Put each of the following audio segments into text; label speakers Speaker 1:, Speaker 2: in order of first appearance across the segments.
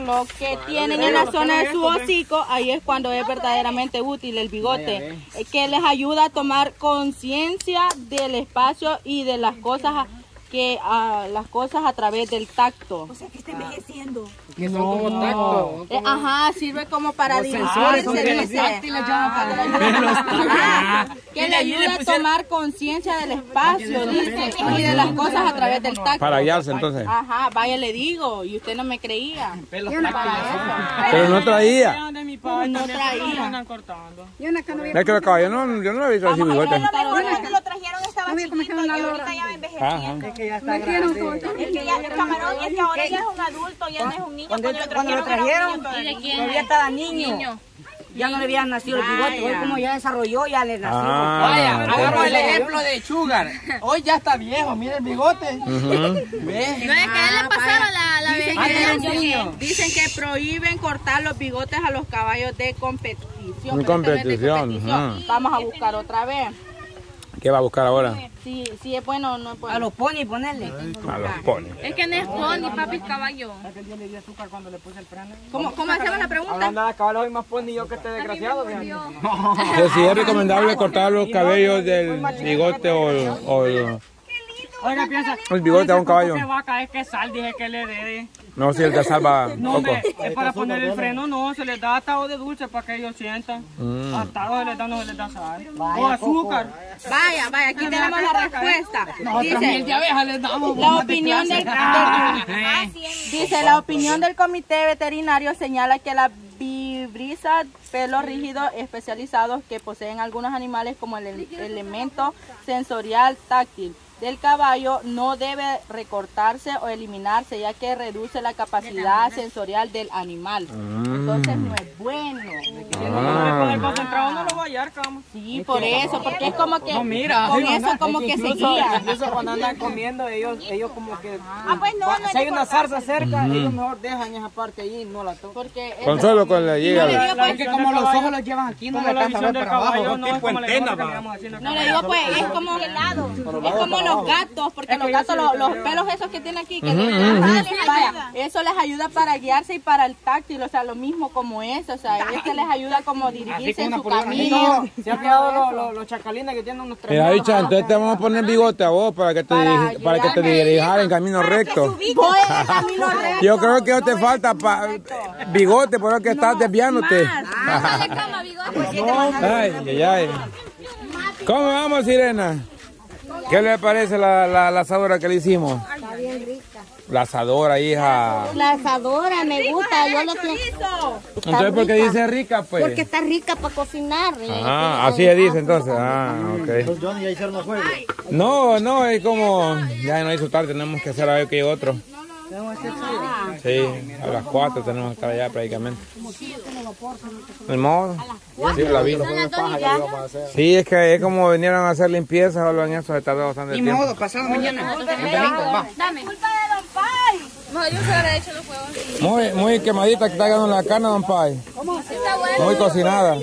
Speaker 1: Lo que tienen en la zona de su hocico, ahí es cuando es verdaderamente útil el bigote, que les ayuda a tomar conciencia del espacio y de las cosas a través del tacto.
Speaker 2: O sea que está envejeciendo.
Speaker 3: Que son como tacto.
Speaker 1: Ajá, sirve como para dirigirse, dice. Que le ayuda a tomar conciencia del espacio, dice, y de las cosas a través del tacto.
Speaker 4: Para guiarse entonces.
Speaker 1: Ajá, vaya le digo, y usted no me creía.
Speaker 4: Pero no traía.
Speaker 1: No traía.
Speaker 4: Es que los caballos yo no he visto así bigote.
Speaker 2: A lo mejor cuando lo trajeron estaba chiquito y ahorita ya va envejeciendo.
Speaker 3: Es que ya está grande.
Speaker 2: Es que ya el camarón, es que ahora ya es un adulto, ya no es un niño.
Speaker 3: Cuando lo trajeron, todavía estaba niño. Ya no le había nacido el bigote. Hoy como ya desarrolló, ya le nació.
Speaker 5: Vaya, hagamos el ejemplo de Sugar. Hoy ya está viejo, mira el bigote. ¿Ve?
Speaker 1: No es que él le pasaron la dicen que prohíben cortar los bigotes a los caballos de competición. Vamos a buscar otra vez.
Speaker 4: ¿Qué va a buscar ahora?
Speaker 1: Sí, es bueno o no es bueno.
Speaker 3: A los pony ponerle.
Speaker 4: A los pony.
Speaker 1: Es que no es pony, papi, es caballo. ¿Cómo hacemos la pregunta?
Speaker 5: Hablando de caballos, hoy más pony yo que este desgraciado.
Speaker 4: Si es recomendable cortar los cabellos del bigote o
Speaker 5: Oiga, piensa.
Speaker 4: el bigote a un caballo.
Speaker 5: ¿Qué vaca es que sal? Dije que le dé.
Speaker 4: No, si el de salva
Speaker 5: No,
Speaker 4: poco.
Speaker 5: es para poner el freno, no, se les da atado de dulce para que ellos sientan. Atado se les da, no se les da sal. O azúcar.
Speaker 1: Vaya, aquí tenemos la respuesta.
Speaker 5: Dice, de abeja les damos.
Speaker 1: La opinión dice, la opinión del comité veterinario señala que la vibrisa, pelos rígidos especializados que poseen algunos animales como el elemento sensorial táctil del caballo no debe recortarse o eliminarse, ya que reduce la capacidad sensorial del animal. Entonces no es bueno.
Speaker 5: Con el concentrado no lo va a hallar, cama.
Speaker 1: Sí, por eso, porque es como que
Speaker 5: No, mira,
Speaker 1: con eso como que se guía.
Speaker 5: Incluso cuando andan comiendo, ellos como que...
Speaker 2: pues no,
Speaker 5: si hay una zarza cerca, ellos mejor dejan esa parte allí y no la tocan.
Speaker 1: Porque
Speaker 4: Con solo con la llega.
Speaker 5: Es que como los ojos los llevan aquí, no le alcanza a ver para abajo, no es como antena.
Speaker 1: no le digo, pues es como helado, es como los gatos, porque los gatos, los pelos esos que tienen aquí, que vaya, eso les ayuda para guiarse y para el táctil, o sea, lo mismo como eso, o sea, este les ayuda como dirigirse en su camino.
Speaker 5: Se han quedado los chacalines que tienen unos tres.
Speaker 4: Mira, bicha, entonces te vamos a poner bigote a vos para que te dirijas en camino recto.
Speaker 1: Voy en camino recto.
Speaker 4: Yo creo que no te falta bigote, por lo que estás desviándote. Ay. ¿Cómo vamos, Sirena? ¿Qué le parece la asadora que le hicimos?
Speaker 6: Está bien rica.
Speaker 4: La asadora, hija.
Speaker 6: La asadora me gusta, yo lo que...
Speaker 4: Entonces, ¿por qué dice rica, pues?
Speaker 6: Porque está rica para cocinar.
Speaker 4: Ah, así se dice entonces. Ah, ok.
Speaker 3: Johnny, ya hicieron los juegos.
Speaker 4: No, es como... Ya no hizo tarde, tenemos que hacer a ver que hay otro. Sí, a las 4 tenemos que estar allá prácticamente. ¿El modo? Sí, la vi. Sí, es que es como vinieron a hacer limpieza o en eso, se tardó bastante tiempo.
Speaker 3: Ni modo, pasado mañana.
Speaker 1: Dame. Culpa de Don Pai. No, yo se hubiera hecho los huevos.
Speaker 4: Muy quemadita que está quedando la carne, Don Pai. Muy cocinada.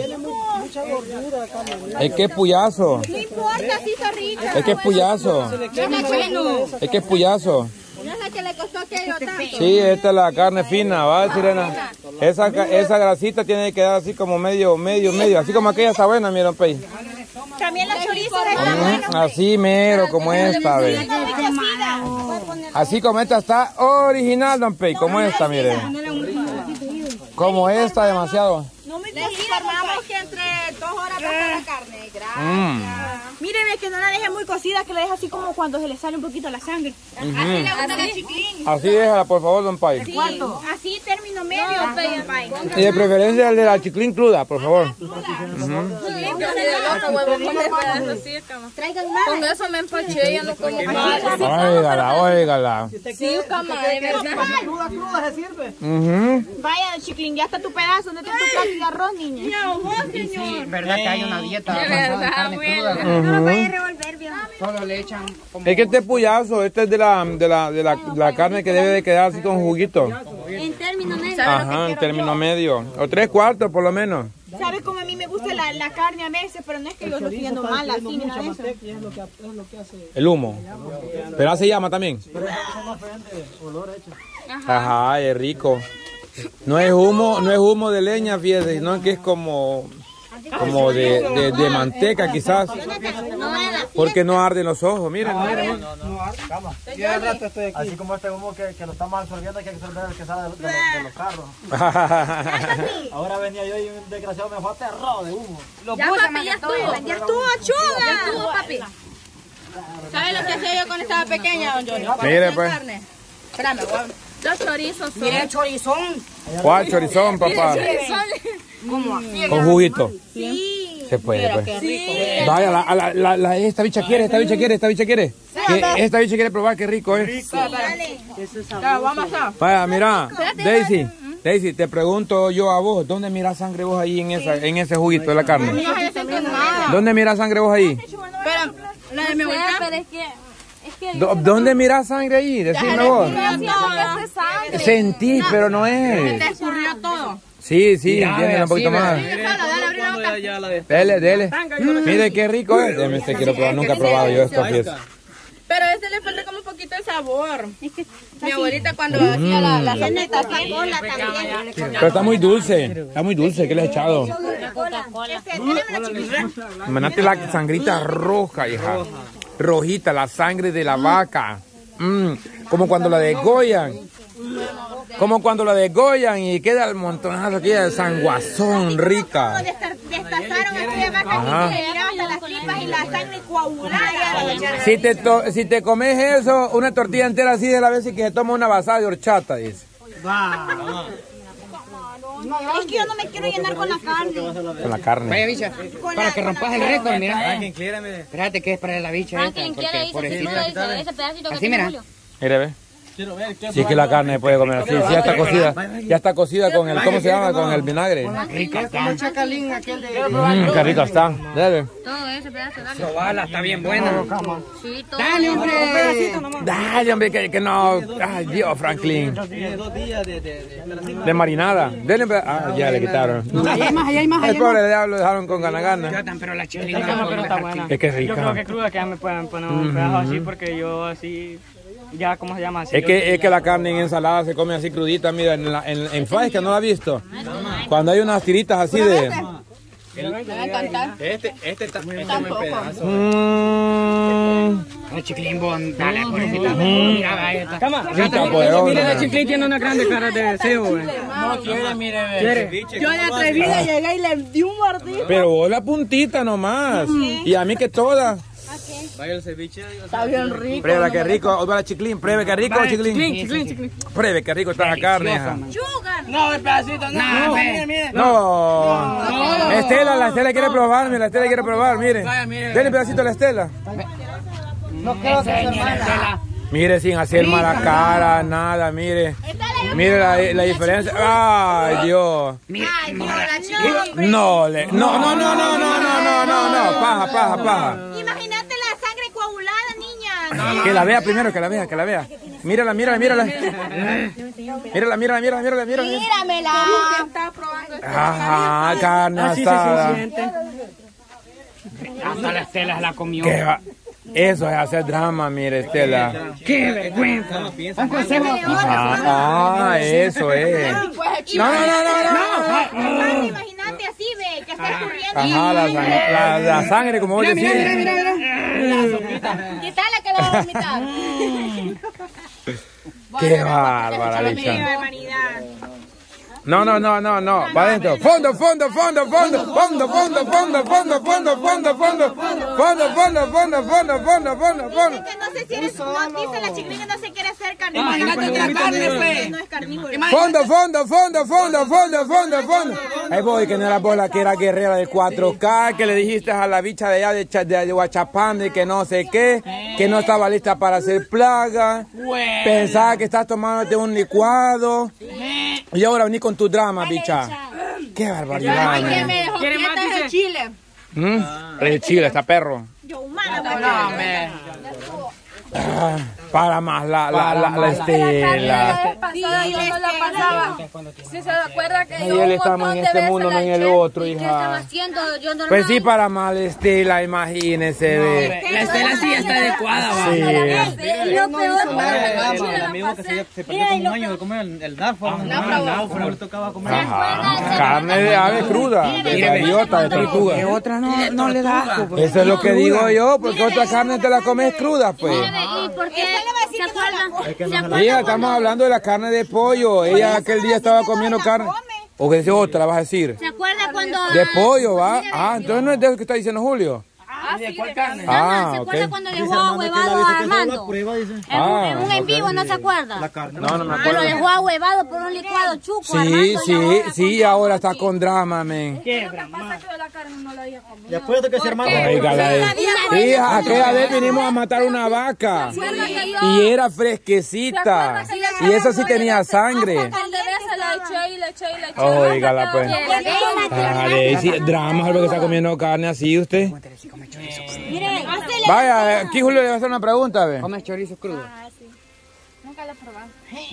Speaker 4: Es que es puyazo.
Speaker 1: No importa, si está rica.
Speaker 4: Es que es puyazo. Es que es puyazo.
Speaker 1: ¿No es la que le costó aquello tanto?
Speaker 4: Sí, esta es la carne fina, ¿va, Sirena? Esa grasita tiene que quedar así como medio. Así como aquella está buena, miren, Pei.
Speaker 2: También la chorizo está buena.
Speaker 4: Así mero, como esta, ve. Así como esta está original, Don Pei, como esta, miren. Como esta, demasiado.
Speaker 1: No me informamos que entre 2 horas pasa la carne. Gracias.
Speaker 2: Míreme que no la deje muy cocida, que la deje así como cuando se le sale un poquito la sangre.
Speaker 1: Así le gusta la chiclín.
Speaker 4: Así déjala, por favor, Don Pai.
Speaker 2: ¿Cuánto? Así término medio, Don Pai.
Speaker 4: Y de preferencia el de la chiclín cruda, por favor.
Speaker 2: Traigan más.
Speaker 1: Con eso me empaché, ya no como más.
Speaker 4: Óigala.
Speaker 1: Sí, cama, de verdad.
Speaker 5: Cruda se sirve.
Speaker 2: Vaya, chiclín, ya está tu pedazo. ¿Dónde está tu plato de arroz, niña?
Speaker 1: No, vos, señor.
Speaker 3: ¿Verdad que hay una dieta
Speaker 1: De
Speaker 3: avanzada de
Speaker 1: verdad,
Speaker 3: carne
Speaker 1: abuela.
Speaker 3: cruda?
Speaker 2: No lo vaya a revolver, bien.
Speaker 3: Solo le echan como...
Speaker 4: Es que este puyazo, este es de la carne que debe de quedar así con juguito.
Speaker 2: En término medio.
Speaker 4: Ajá, en término medio. O 3/4 por lo menos.
Speaker 2: ¿Sabes cómo a mí me gusta la carne a veces? Pero no es que yo lo estoy viendo mal, así ni nada de eso.
Speaker 4: El humo. Pero hace llama también. Ajá, es rico. No es humo de leña, fíjese, sino que es como de manteca quizás. Porque no arden los ojos, miren.
Speaker 7: No arde. Yo al rato estoy aquí. Así como este humo que lo estamos absorbiendo, hay que absorber el que sale de los carros. Ahora venía yo y un desgraciado me fue aterrado de humo.
Speaker 2: Ya papi, ya estuvo, chuga. Ya estuvo, papi.
Speaker 1: ¿Sabes lo que hacía yo cuando estaba pequeña, don Johnny?
Speaker 4: Mire, pues.
Speaker 1: Espérame, los chorizos son...
Speaker 3: Mire el chorizón.
Speaker 4: ¿Cuál chorizón, papá? Con juguito.
Speaker 1: Sí.
Speaker 4: Se puede, pues.
Speaker 1: Sí.
Speaker 4: Vaya, esta bicha quiere. Esta bicha quiere probar, qué rico es.
Speaker 1: Vamos a...
Speaker 4: Vaya, mira, Daisy, te pregunto yo a vos, ¿dónde miras sangre vos ahí en ese juguito de la carne? ¿Dónde miras sangre vos ahí?
Speaker 1: Pero, la de mi abuelita.
Speaker 6: Pero es que
Speaker 4: ¿Dónde miras sangre ahí? Decime vos. Sentí, pero no es.
Speaker 1: Te escurrió todo.
Speaker 4: Sí, entienden un poquito más. Dele. Mire qué rico es. Este quiero probar, nunca he probado yo esto.
Speaker 1: Pero a este le falta como un poquito de sabor. Mi abuelita cuando hacía la salsita así.
Speaker 4: Pero está muy dulce, ¿qué le has echado? Imagínate la sangrita roja, hija. Rojita, la sangre de la vaca. Como cuando la degollan. Y queda el montonazo aquí de sanguazón rica.
Speaker 2: Destazaron aquella vaca que le llegaban hasta las tripas y la sangre coagulada.
Speaker 4: Si te comes eso, una tortilla entera así de la vez y que se toma una basada de horchata, dice.
Speaker 2: Es que yo no me quiero llenar con la carne.
Speaker 4: Con la carne.
Speaker 3: Vaya, bicha, para que rompas el récord, mira. Espérate que es para la bicha esta.
Speaker 6: ese pedacito que
Speaker 3: así, mira.
Speaker 4: Mire, ve. Sí, que la carne se puede comer así. Sí, ya está cocida con el, ¿cómo se llama? Con el vinagre. Qué rico está. Dale.
Speaker 6: todo ese pedazo, dale.
Speaker 3: Sobala, está bien buena.
Speaker 6: Sí, todo.
Speaker 3: Dale, hombre.
Speaker 4: Dale, hombre, que no. Ay, Dios, Franklin.
Speaker 7: 2 días
Speaker 4: De marinada. Dale, ya le quitaron.
Speaker 3: Allá hay más.
Speaker 4: El pobre diablo lo dejaron con gana.
Speaker 3: Pero la chilena
Speaker 5: Pero está buena.
Speaker 4: Es que es
Speaker 5: Yo creo que
Speaker 4: rica.
Speaker 5: cruda que ya me pueden poner un pedazo así porque yo así, ya, ¿cómo se llama? Así,
Speaker 4: Es que la carne en ensalada se come así crudita, mira, en Faisca, ¿no la has visto? Cuando hay unas tiritas así de...
Speaker 7: Este está muy pedazo.
Speaker 3: El chiclín, dale, pobrecita. Mira, esta.
Speaker 5: Mira, la chiclín tiene una grande cara de deseo, güey.
Speaker 7: No quiere, mire.
Speaker 1: Yo de atrevida llegué y le di un mordisco.
Speaker 4: Pero vos la puntita nomás. Y a mí que toda.
Speaker 7: Vaya el ceviche.
Speaker 1: Está bien rico.
Speaker 4: Prueba que rico, hoy va la chiclín, pruebe que rico, chiclín. Pruebe que rico está la carne, hija.
Speaker 7: No, el pedacito, no. Mire.
Speaker 4: No. La Estela quiere probar, mire. Dale un pedacito a la Estela.
Speaker 7: No creo que sea mala.
Speaker 4: Mire, sin hacer mala cara, nada, mire. Mire la diferencia. Ay, Dios. No. Paja.
Speaker 2: Imagínate la sangre coagulada, niña.
Speaker 4: Que la vea primero, que la vea. Mírala.
Speaker 2: Míramela.
Speaker 4: Ajá, carne asada.
Speaker 3: Hasta la Estela la comió.
Speaker 4: ¿Qué va? Eso es hacer drama, mire, Estela.
Speaker 3: ¡Qué vergüenza! Un consejo.
Speaker 4: Eso es. No.
Speaker 2: Imagínate así, ve, que está escurriendo.
Speaker 4: Ajá, la sangre, como vos decís.
Speaker 2: Quítala que la va a vomitar.
Speaker 4: Qué bárbara, bicha. No. Va adentro. Fondo.
Speaker 2: Que no sé si eres, no, dice la chiquilina que no se quiere hacer carnívoro.
Speaker 3: Imagínate otra carne, pues.
Speaker 2: No es carnívoro.
Speaker 4: Fondo. Ahí voy, que no era vos la que era guerrera del 4K, que le dijiste a la bicha de allá de Huachapán de que no sé qué, que no estaba lista para hacer plaga. Pensaba que estás tomándote un licuado. Y ahora vení con tu drama, bicha. Qué barbaridad.
Speaker 1: Ay, que me dejó quieta el chile.
Speaker 4: El chile, está perro.
Speaker 2: Yo humana,
Speaker 4: Para más la Estela.
Speaker 6: Sí, yo no la pasaba. Si se acuerda que
Speaker 4: Y él estamos en este mundo, no en el otro,
Speaker 6: ¿Qué estaba
Speaker 4: hija.
Speaker 6: haciendo? Yo normal.
Speaker 4: Pues sí, para más la Estela, imagínense, ve.
Speaker 3: La Estela sí está adecuada, va.
Speaker 4: Sí.
Speaker 6: Y lo peor
Speaker 7: El amigo que se perdió como un año de comer el náufrago. No le tocaba comer.
Speaker 4: Ajá. Carne de ave cruda, de gaviota, de tortuga.
Speaker 3: Que otra no le da asco. Pues.
Speaker 4: Eso es lo que digo yo, porque otra carne te la comes cruda, pues.
Speaker 6: ¿Y por qué? ¿Se acuerdan?
Speaker 4: Mira, estamos hablando de la carne de pollo. Ella aquel día estaba comiendo carne. O que es otra, vas a decir.
Speaker 6: ¿Se acuerda cuando...
Speaker 4: De pollo, ¿va? Ah, entonces no es de eso que está diciendo Julio.
Speaker 3: ¿De cuál carne?
Speaker 4: Ah,
Speaker 6: ¿Se
Speaker 4: ok.
Speaker 6: acuerda cuando dejó ahuevado a Armando? En un en vivo, ¿no se acuerda?
Speaker 4: No, no me
Speaker 6: Lo
Speaker 4: acuerdo.
Speaker 6: dejó ahuevado por un licuado chuco.
Speaker 4: Sí,
Speaker 6: Armando,
Speaker 4: sí, sí, ahora está con drama, men.
Speaker 7: Después de que se hermano.
Speaker 4: Oígala, hija, aquella vez vinimos a matar una vaca. Y era fresquecita. Y esa sí tenía sangre. Oígala, pues. Dale, sí, drama, porque está comiendo carne así usted. Vaya, aquí Julio le va a hacer una pregunta, ve.
Speaker 3: ¿Comes chorizo crudo?
Speaker 2: Nunca lo he probado.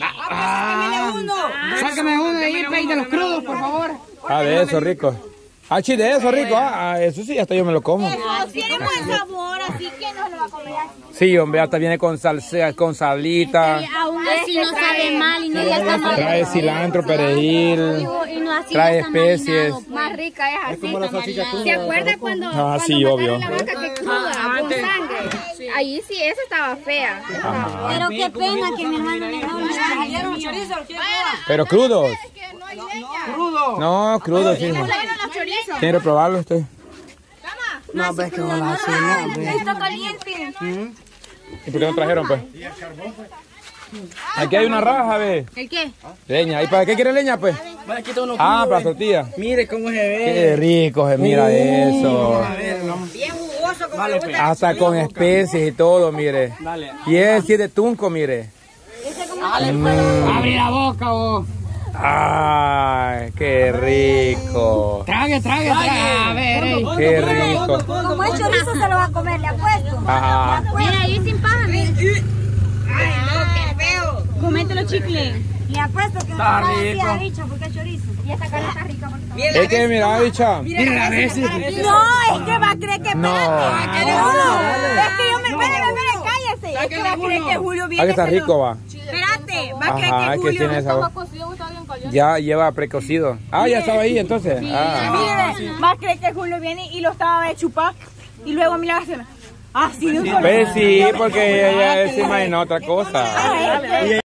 Speaker 3: Sácame uno de ahí, de los crudos, por favor.
Speaker 4: Ah, de eso, rico. Ah, sí, de eso, rico. Ah, eso sí, hasta yo me lo como.
Speaker 2: Tiene buen sabor, así que no lo va a comer así.
Speaker 4: Sí, hombre, hasta viene con salsa, con salita.
Speaker 6: Aún así no sabe mal y no ya está mal.
Speaker 4: Trae cilantro, perejil.
Speaker 6: Y no así
Speaker 4: Trae
Speaker 6: ya está
Speaker 4: especies.
Speaker 6: marinado. Más rica es así.
Speaker 7: Como la salchicha cruda.
Speaker 2: ¿Se acuerda cuando,
Speaker 4: Ah, sí, obvio.
Speaker 2: la vaca que cruda, con sangre? Ahí sí, esa estaba fea.
Speaker 6: Pero qué pena que mi hermano le dio
Speaker 4: Pero crudos.
Speaker 3: Crudo.
Speaker 4: No, crudos, sí. ¿Quiere probarlo usted?
Speaker 3: No, ves que no la hace, no, ves.
Speaker 2: Está caliente.
Speaker 4: ¿Y por qué no trajeron, pues? Aquí hay una raja, ve.
Speaker 6: ¿El qué?
Speaker 4: Leña. ¿Y para qué quiere leña, pues?
Speaker 3: Vale, quita uno
Speaker 4: Ah,
Speaker 3: crudo,
Speaker 4: para tortilla.
Speaker 3: Mire cómo se ve.
Speaker 4: Qué rico, se mira eso.
Speaker 3: Vale, pues.
Speaker 4: Hasta con especies y todo, mire.
Speaker 3: Dale.
Speaker 4: Y es sí de tunco, mire.
Speaker 3: Abre la boca, vos.
Speaker 4: Ay, qué rico.
Speaker 3: Trague. A ver,
Speaker 4: Qué rico.
Speaker 6: Como es chorizo se lo va a comer, le apuesto.
Speaker 4: Ajá.
Speaker 6: Mira, ahí sin paja.
Speaker 2: Comete los chicles.
Speaker 6: Le apuesto que
Speaker 3: Está
Speaker 6: no
Speaker 3: rico.
Speaker 6: ha dicho porque es chorizo. Y esta carne está rica.
Speaker 4: Es que mira, bicha.
Speaker 3: Mira a ver si...
Speaker 2: No, es que va a creer que...
Speaker 4: No.
Speaker 2: Es que yo me... Espérame, cállese. Es que va a creer que Julio viene...
Speaker 4: Ah, que está rico, va.
Speaker 2: Espérate, va a creer
Speaker 4: Ajá,
Speaker 2: que
Speaker 4: es que
Speaker 2: Julio...
Speaker 4: tiene sabor. Ya lleva precocido. Ah, ya estaba ahí entonces. Ah.
Speaker 2: Mire, va a creer que Julio viene y lo estaba de chupar. Y luego mira, así de un solo.
Speaker 4: Pues sí, porque ella se imagina otra cosa.